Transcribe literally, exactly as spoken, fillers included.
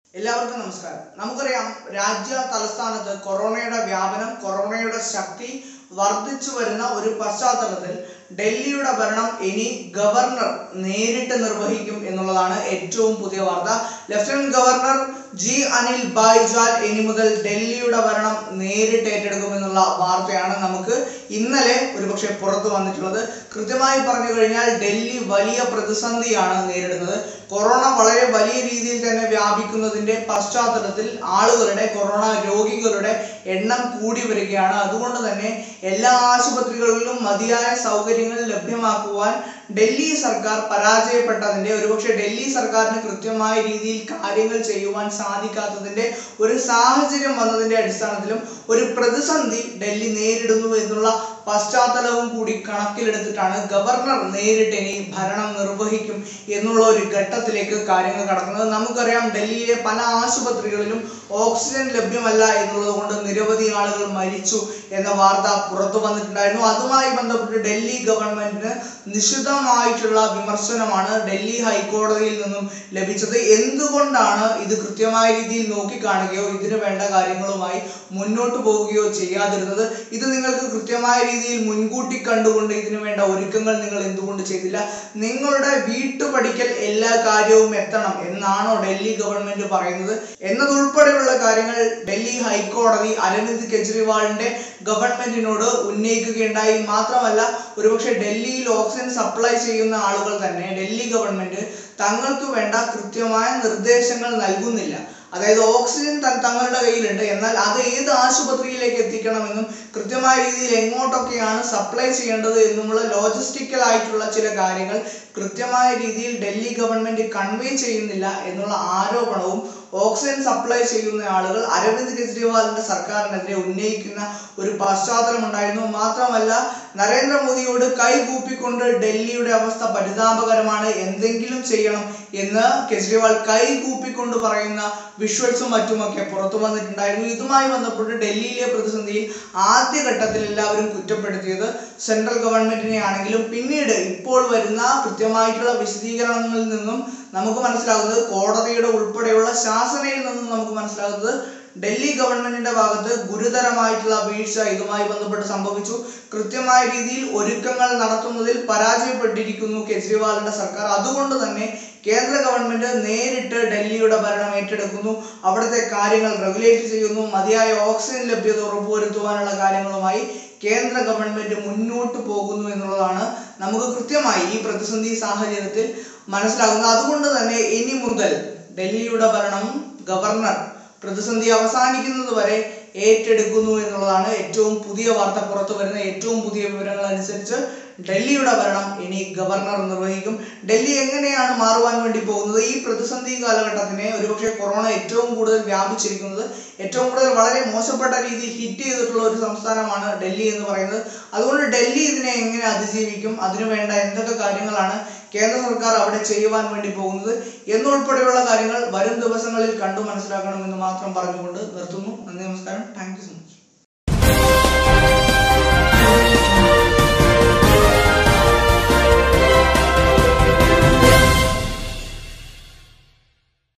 എല്ലാവർക്കും നമസ്കാരം. നമുക്കറിയാം, രാജ്യ തലസ്ഥാനത്ത് കൊറോണയുടെ വ്യാപനം, കൊറോണയുടെ ശക്തി വർദ്ധിച്ചു വരുന്ന ഒരു പശ്ചാത്തലത്തിൽ ഡൽഹിയുടെ ഭരണം ഇനി ഗവർണർ നേരിട്ട് നിർവഹിക്കും എന്നുള്ളതാണ് ഏറ്റവും പുതിയ വാർത്ത. ലഫ്റ്റനന്റ് ഗവർണർ ജി അനിൽ ബൈജാൽ ഇനി മുതൽ ഡൽഹിയുടെ ഭരണം നേരിട്ട് ഏറ്റെടുക്കുമെന്നുള്ള വാർത്തയാണ് നമുക്ക് ഇന്നലെ ഒരുപക്ഷെ പുറത്തു വന്നിട്ടുള്ളത്. കൃത്യമായി പറഞ്ഞു കഴിഞ്ഞാൽ ഡൽഹി വലിയ പ്രതിസന്ധിയാണ് നേരിടുന്നത്. കൊറോണ വളരെ വലിയ രീതിയിൽ തന്നെ വ്യാപിക്കുന്നതിന്റെ പശ്ചാത്തലത്തിൽ ആളുകളുടെ കൊറോണ രോഗികളുടെ എണ്ണം കൂടി വരികയാണ്. അതുകൊണ്ട് തന്നെ എല്ലാ ആശുപത്രികളിലും മതിയായ സൗകര്യങ്ങൾ ലഭ്യമാക്കുവാൻ ഡൽഹി സർക്കാർ പരാജയപ്പെട്ടതിന്റെ, ഒരുപക്ഷെ ഡൽഹി സർക്കാരിന് കൃത്യമായ രീതിയിൽ കാര്യങ്ങൾ ചെയ്യുവാൻ സാധിക്കാത്തതിന്റെ ഒരു സാഹചര്യം വന്നതിന്റെ അടിസ്ഥാനത്തിലും ഒരു പ്രതിസന്ധി ഡൽഹി നേരിടുന്നു എന്നുള്ള പശ്ചാത്തലവും കൂടി കണക്കിലെടുത്തിട്ടാണ് ഗവർണർ നേരിട്ട് ഇനി ഭരണം നിർവഹിക്കും എന്നുള്ള ഒരു ഘട്ടത്തിലേക്ക് കാര്യങ്ങൾ കടക്കുന്നത്. നമുക്കറിയാം, ഡൽഹിയിലെ പല ആശുപത്രികളിലും ഓക്സിജൻ ലഭ്യമല്ല എന്നുള്ളത് കൊണ്ട് നിരവധി ആളുകൾ മരിച്ചു എന്ന വാർത്ത പുറത്തു വന്നിട്ടുണ്ടായിരുന്നു. അതുമായി ബന്ധപ്പെട്ട് ഡൽഹി ഗവൺമെന്റിന് നിശിതമായിട്ടുള്ള വിമർശനമാണ് ഡൽഹി ഹൈക്കോടതിയിൽ നിന്നും ലഭിച്ചത്. എന്തുകൊണ്ടാണ് ഇത് കൃത്യമായ രീതിയിൽ നോക്കിക്കാണുകയോ ഇതിന് വേണ്ട കാര്യങ്ങളുമായി മുന്നോട്ട് പോവുകയോ ചെയ്യാതിരുന്നത്? ഇത് നിങ്ങൾക്ക് കൃത്യമായ രീതിയിൽ മുൻകൂട്ടി കണ്ടുകൊണ്ട് ഇതിനു വേണ്ട ഒരുക്കങ്ങൾ നിങ്ങൾ എന്തുകൊണ്ട് ചെയ്തില്ല? നിങ്ങളുടെ വീട്ടുപടിക്കൽ എല്ലാ കാര്യവും എത്തണം എന്നാണോ ഡൽഹി ഗവൺമെന്റ് പറയുന്നത് എന്നതുൾപ്പെടെയുള്ള കാര്യങ്ങൾ ഡൽഹി ഹൈക്കോടതി അരവിന്ദ് കെജ്രിവാളിന്റെ ഗവൺമെന്റിനോട് ഉന്നയിക്കുകയുണ്ടായി. മാത്രമല്ല, ഒരുപക്ഷെ ഡൽഹിയിൽ ഓക്സിജൻ സപ്ലൈ ചെയ്യുന്ന ആളുകൾ തന്നെ ഡൽഹി ഗവൺമെന്റ് തങ്ങൾക്ക് വേണ്ട കൃത്യമായ നിർദ്ദേശങ്ങൾ നൽകുന്നില്ല. അതായത് ഓക്സിജൻ തങ്ങളുടെ കയ്യിലുണ്ട്, എന്നാൽ അത് ഏത് ആശുപത്രിയിലേക്ക് എത്തിക്കണമെന്നും കൃത്യമായ രീതിയിൽ എങ്ങോട്ടൊക്കെയാണ് സപ്ലൈ ചെയ്യേണ്ടത് എന്നുമുള്ള ലോജിസ്റ്റിക്കൽ ആയിട്ടുള്ള ചില കാര്യങ്ങൾ കൃത്യമായ രീതിയിൽ ഡൽഹി ഗവൺമെന്റ് കൺവേ ചെയ്യുന്നില്ല എന്നുള്ള ആരോപണവും ഓക്സിജൻ സപ്ലൈ ചെയ്യുന്ന ആളുകൾ അരവിന്ദ് കെജ്രിവാളിന്റെ സർക്കാരിനെതിരെ ഉന്നയിക്കുന്ന ഒരു പശ്ചാത്തലം ഉണ്ടായിരുന്നു. മാത്രമല്ല, നരേന്ദ്രമോദിയോട് കൈകൂപ്പിക്കൊണ്ട് ഡൽഹിയുടെ അവസ്ഥ പരിതാപകരമാണ്, എന്തെങ്കിലും ചെയ്യണം എന്ന് കെജ്രിവാൾ കൈകൂപ്പിക്കൊണ്ട് പറയുന്ന വിഷ്വൽസും മറ്റുമൊക്കെ പുറത്തു വന്നിട്ടുണ്ടായിരുന്നു. ഇതുമായി ബന്ധപ്പെട്ട് ഡൽഹിയിലെ പ്രതിസന്ധിയിൽ ആദ്യഘട്ടത്തിൽ എല്ലാവരും കുറ്റപ്പെടുത്തിയത് സെൻട്രൽ ഗവൺമെന്റിനെ ആണെങ്കിലും പിന്നീട് ഇപ്പോൾ വരുന്ന കൃത്യമായിട്ടുള്ള വിശദീകരണങ്ങളിൽ നിന്നും നമുക്ക് മനസ്സിലാകുന്നത്, കോടതിയുടെ ഉൾപ്പെടെയുള്ള ശാസനയിൽ നിന്നും നമുക്ക് മനസ്സിലാകുന്നത് ഡൽഹി ഗവൺമെന്റിന്റെ ഭാഗത്ത് ഗുരുതരമായിട്ടുള്ള വീഴ്ച ഇതുമായി ബന്ധപ്പെട്ട് സംഭവിച്ചു. കൃത്യമായ രീതിയിൽ ഒരുക്കങ്ങൾ നടത്തുന്നതിൽ പരാജയപ്പെട്ടിരിക്കുന്നു കെജ്രിവാളിന്റെ സർക്കാർ. അതുകൊണ്ട് തന്നെ കേന്ദ്ര ഗവൺമെന്റ് നേരിട്ട് ഡൽഹിയുടെ ഭരണം ഏറ്റെടുക്കുന്നു, അവിടുത്തെ കാര്യങ്ങൾ റെഗുലേറ്റ് ചെയ്യുന്നു, മതിയായ ഓക്സിജൻ ലഭ്യത ഉറപ്പുവരുത്തുവാനുള്ള കാര്യങ്ങളുമായി കേന്ദ്ര ഗവൺമെന്റ് മുന്നോട്ട് പോകുന്നു എന്നുള്ളതാണ് നമുക്ക് കൃത്യമായി ഈ പ്രതിസന്ധി സാഹചര്യത്തിൽ മനസ്സിലാകുന്നത്. അതുകൊണ്ട് തന്നെ ഇനി മുതൽ ഡൽഹിയുടെ ഭരണം ഗവർണർ പ്രതിസന്ധി അവസാനിക്കുന്നത് വരെ ഏറ്റെടുക്കുന്നു എന്നുള്ളതാണ് ഏറ്റവും പുതിയ വാർത്ത പുറത്തു വരുന്ന ഏറ്റവും പുതിയ വിവരങ്ങൾ അനുസരിച്ച് ഡൽഹിയുടെ ഭരണം ഇനി ഗവർണർ നിർവഹിക്കും. ഡൽഹി എങ്ങനെയാണ് മാറുവാൻ വേണ്ടി പോകുന്നത്? ഈ പ്രതിസന്ധി കാലഘട്ടത്തിനെ ഒരുപക്ഷെ കൊറോണ ഏറ്റവും കൂടുതൽ വ്യാപിച്ചിരിക്കുന്നത്, ഏറ്റവും കൂടുതൽ വളരെ മോശപ്പെട്ട രീതിയിൽ ഹിറ്റ് ചെയ്തിട്ടുള്ള ഒരു സംസ്ഥാനമാണ് ഡൽഹി എന്ന് പറയുന്നത്. അതുകൊണ്ട് ഡൽഹി ഇതിനെ എങ്ങനെ അതിജീവിക്കും, അതിനു വേണ്ട എന്തൊക്കെ കാര്യങ്ങളാണ് കേന്ദ്ര സർക്കാർ അവിടെ ചെയ്യുവാൻ വേണ്ടി പോകുന്നത് എന്നുൾപ്പെടെയുള്ള കാര്യങ്ങൾ വരും ദിവസങ്ങളിൽ കണ്ടു മനസ്സിലാക്കണമെന്ന് മാത്രം പറഞ്ഞുകൊണ്ട് നിർത്തുന്നു. നന്ദി, നമസ്കാരം. Thank you so much.